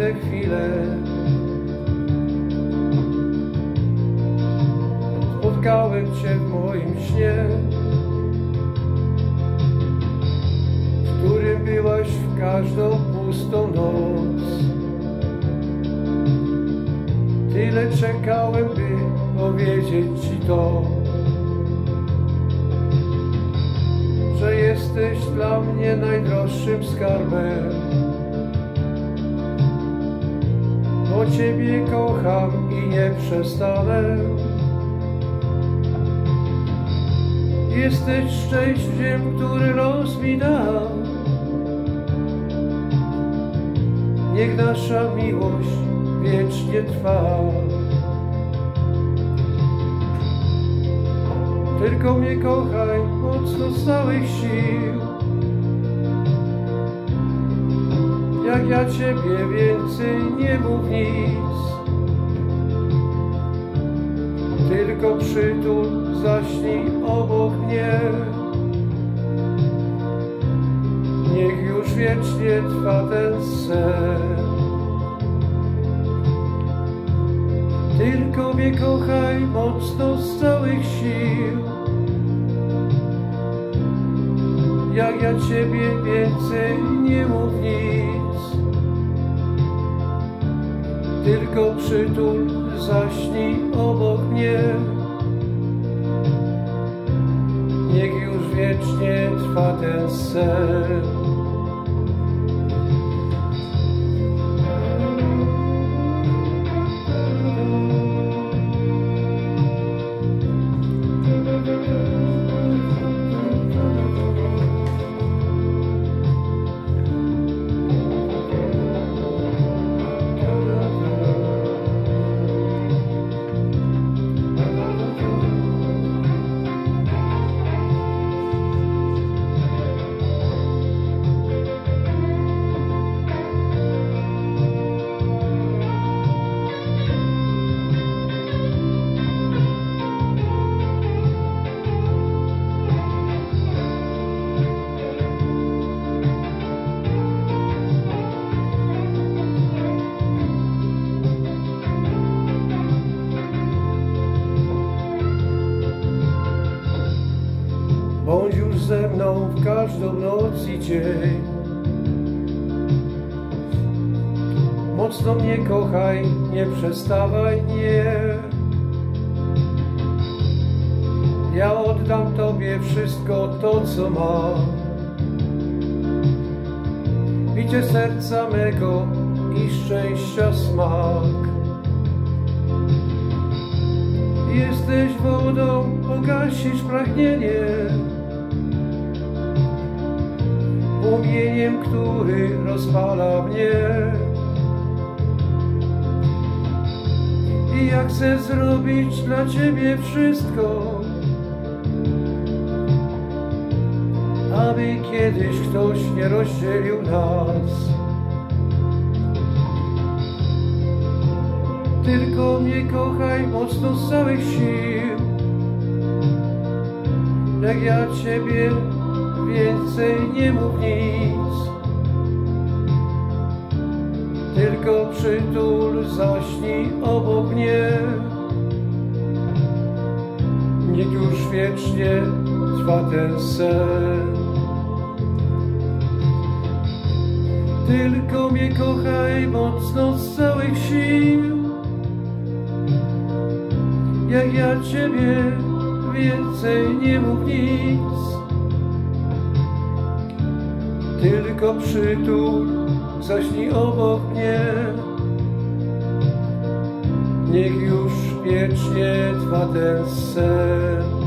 te chwile. Spotkałem Cię w moim śnie, w którym byłaś w każdą pustą noc. Tyle czekałem, by powiedzieć Ci to, że jesteś dla mnie najdroższym skarbem. Bo Ciebie kocham i nie przestanę. Jesteś szczęściem, które los mi dał. Niech nasza miłość wiecznie trwa. Tylko mnie kochaj mocno z całych sił. Jak ja Ciebie więcej nie mów nic. Tylko przytul, zaśnij obok mnie. Niech już wiecznie trwa ten sen. Tylko mnie kochaj mocno z całych sił. Jak ja Ciebie więcej nie mów nic. Tylko przytul, zaśnij obok mnie. Niech już wiecznie trwa ten sen. Bądź już ze mną w każdą noc i dzień. Mocno mnie kochaj, nie przestawaj, nie. Ja oddam Tobie wszystko to, co mam. Bicie serca mego i szczęścia smak. Jesteś wodą, pogasisz pragnienie. Płomieniem, który rozpala mnie. I ja chcę zrobić dla Ciebie wszystko, aby kiedyś ktoś nie rozdzielił nas. Tylko mnie kochaj mocno z całych sił. Jak ja Ciebie więcej nie mów nic. Tylko przytul, zaśnij obok mnie. Niech już wiecznie trwa ten sen. Tylko mnie kochaj mocno z całych sił. Jak ja Ciebie więcej nie mów nic. Tylko przytul, zaśnij obok mnie. Niech już wiecznie trwa ten sen.